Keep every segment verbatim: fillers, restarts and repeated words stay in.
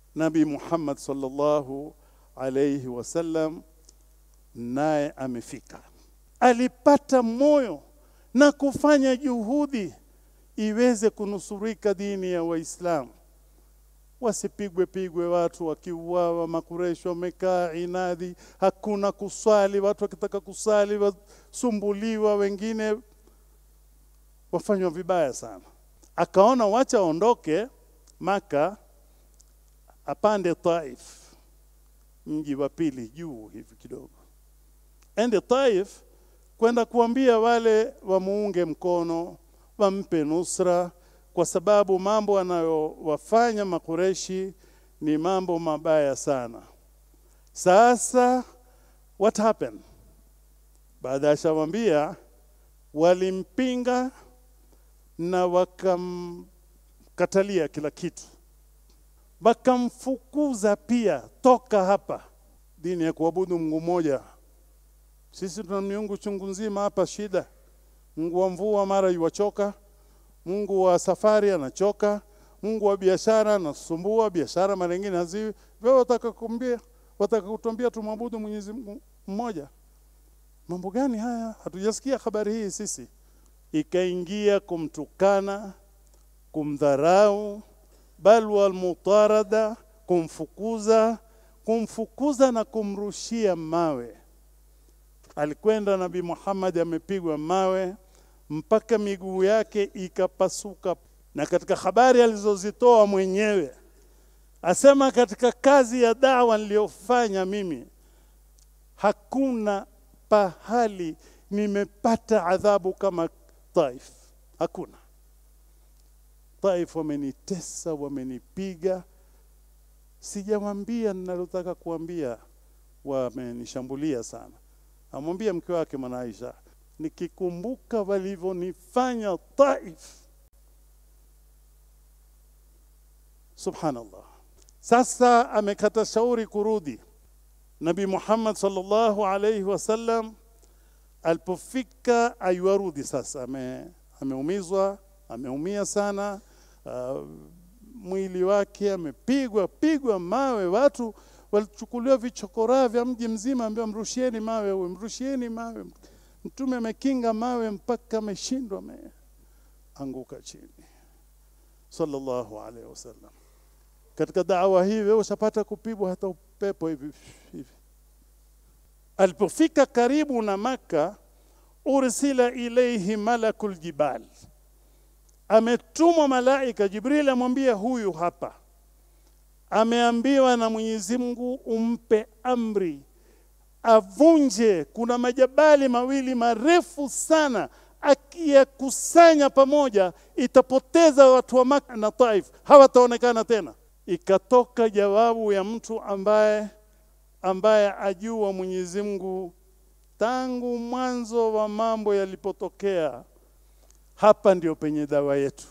Nabii Muhammad sallallahu alayhi wasallam naye amefika. Alipata moyo na kufanya juhudi iweze kunusurika dini ya Waislamu. Wasipigwe pigwe watu wakiuawa, Makureishi wamekaa inadi, hakuna kusali, watu wakitaka kusali wasumbuliwa, wengine wafanywa vibaya sana. Akaona wacha ondoke Maka apande Taif, mji wa pili juu hivi kidogo. Ende Taif kwenda kuambia wale wamuunge mkono, wampe nusra, kwa sababu mambo anayowafanya Makureishi ni mambo mabaya sana. Sasa what happened? Baada ya shawambia, walimpinga na wakamkatalia kila kitu. Wakamfukuza pia, toka hapa. Dini ya kuabudu Mungu mmoja. Sisi tuna miungu chungu nzima hapa, shida. Mungu wa mvua mara yuwachoka, Mungu wa safari anachoka, Mungu wa biashara anasumbua, biashara mara nyingine haziwi. Wewe wataka kumbia, wataka kutuambia tumwabudu Mwenyezi Mungu mmoja. Mambo gani haya? Hatujasikia habari hii sisi. Ikaingia kumtukana, kumdharau, bal wal mutarada, kumfukuza, kumfukuza na kumrushia mawe. Alikwenda Nabii Muhammad amepigwa mawe mpaka miguu yake ikapasuka. Na katika habari alizozitoa mwenyewe asema, katika kazi ya da'wa niliyofanya mimi hakuna pahali nimepata adhabu kama Taif. Hakuna. Taif wamenitesa, wamenipiga, sijamwambia ninalotaka kuambia, wamenishambulia sana. Amwambia mke wake Mwana Aisha, nikikumbuka walivyonifanya Taif, subhanallah. Sasa amekata shauri kurudi. Nabii Muhammad sallallahu alayhi wasallam alipofika ayarudi sasa, ame ameumizwa, ameumia sana, uh, mwili wake amepigwa pigwa mawe, watu walichukuliwa vichokora vya mji mzima, ambao mrushieni mawe, wewe mrushieni mawe. Mtume amekinga mawe mpaka ameshindwa, ameanguka chini sallallahu alayhi wasallam. Katika da'wa hii wewe usapata kupigwa hata upepo hivi hivi. Alipofika karibu na Maka, ursila ilayhi malakul jibal, ametumwa malaika Jibril amwambia huyu hapa, ameambiwa na Mwenyezi Mungu umpe amri avunje, kuna majabali mawili marefu sana, akiyakusanya pamoja itapoteza watu wa Maka na Taif, hawataonekana tena. Ikatoka jawabu ya mtu ambaye ambaye ajua Mwenyezi Mungu tangu mwanzo wa mambo yalipotokea. Hapa ndio penye dawa yetu,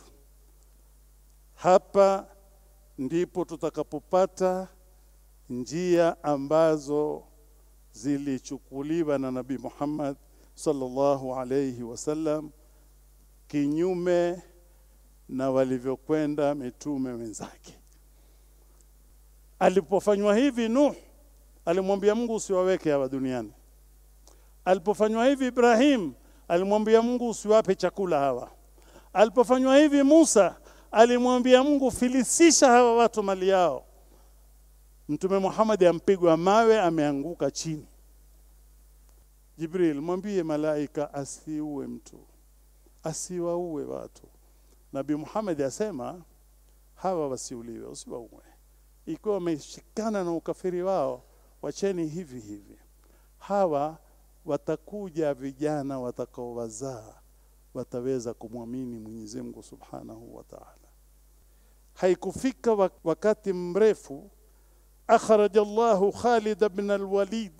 hapa ndipo tutakapopata njia ambazo zilichukuliwa na Nabii Muhammad sallallahu alayhi wasallam kinyume na walivyokwenda mitume wenzake. Alipofanywa hivi Nuh alimwambia Mungu usiwaweke hawa duniani. Alipofanywa hivi Ibrahim alimwambia Mungu usiwape chakula hawa. Alipofanywa hivi Musa alimwambia Mungu filisisha hawa watu mali yao. Mtume Muhammad ampigwa mawe, ameanguka chini. Jibril, mwambie malaika asiue mtu, asiwaue watu. Nabii Muhammad asema hawa wasiuliwe, usiwaue. Ikiwa wameshikana na ukafiri wao, wacheni hivi hivi. Hawa watakuja vijana watakaowazaa, wataweza kumwamini Mwenyezi Mungu Subhanahu wa Ta'ala. Haikufika wakati mrefu, akhraja Allahu Khalid ibn al-Walid,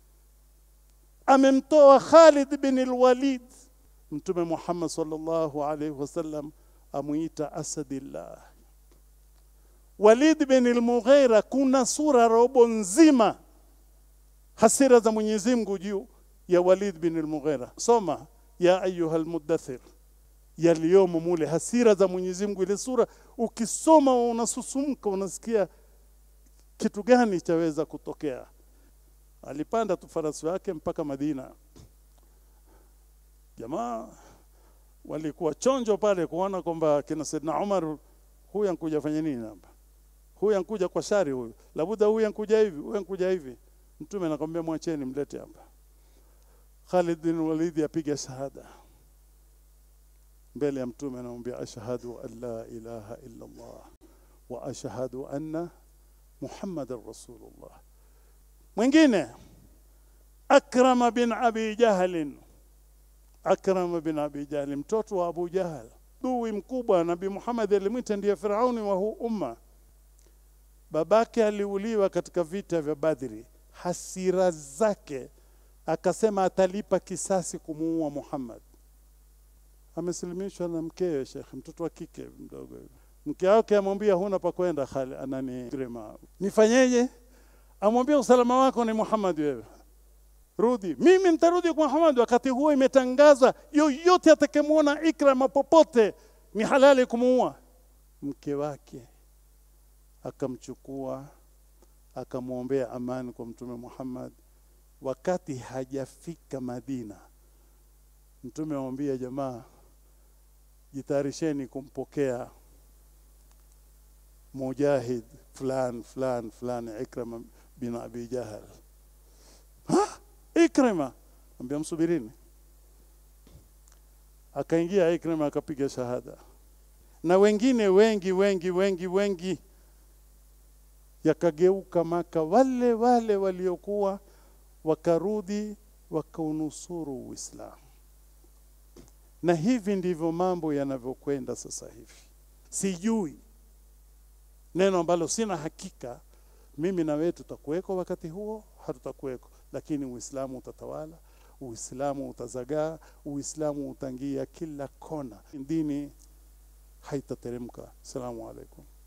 amemtoa Khalid ibn al-Walid. Mtume Muhammad sallallahu alayhi wasallam amuita Asadillah. Walid ibn al-Mughira, kuna sura robo nzima hasira za Mwenyezi Mungu juu ya Walid ibn al-Mughira. Soma ya ayuhal muddathir, yaliyomo mule hasira za Mwenyezi Mungu. Ile sura ukisoma unasusumka, unasikia kitu gani chaweza kutokea? Alipanda tu farasi wake mpaka Madina. Jamaa walikuwa chonjo pale kuona kwamba kina Saidna Umar, huyu ankuja fanya nini hapa? Huyu ankuja kwa shari huyu. Labuda huyu ankuja hivi, huyu ankuja hivi. Mtume anakuambia mwacheni mlete hapa. Khalid bin Walid apiga shahada. Mbele ya Mtume anamwambia ashhadu an la ilaha illa Allah wa ashhadu anna Muhammadar Rasulullah. Mwingine Akrama bin Abi Jahl. Akrama bin Abi Jahl, mtoto wa Abu Jahl, dui mkubwa. Nabii Muhammad alimwita ndiye Firauni wa huu umma. Babake aliuliwa katika vita vya Badri. Hasira zake akasema atalipa kisasi kumuua Muhammad. Ameslimishwa na mkewe Sheikh, mtoto wa kike mdogo. Mke wake amwambia huna pa kwenda Khali, anani grema. Nifanyeje? Amwambia usalama wako ni Muhammad wewe. Rudi. Mimi nitarudi kwa Muhammad. Wakati huo imetangaza yoyote atakayemuona Ikrama popote ni halali kumuua. Mke wake akamchukua akamwombea amani kwa Mtume Muhammad. Wakati hajafika Madina, Mtume amwambia jamaa, jitayarisheni kumpokea mujahid fulan fulan fulan Ikrama bin Abi Jahl. Ha? Ikrama? Ambia msubirini. Akaingia Ikrama akapiga shahada. Na wengine wengi wengi wengi wengi yakageuka Maka, wale wale waliokuwa wakarudi wakaunusuru Uislamu. Na hivi ndivyo mambo yanavyokwenda sasa hivi. Sijui, neno ambalo sina hakika, mimi na wewe tutakuweko wakati huo, hatutakuweko, lakini Uislamu utatawala, Uislamu utazagaa, Uislamu utangia kila kona. Dini haitateremka. Assalamu alaikum.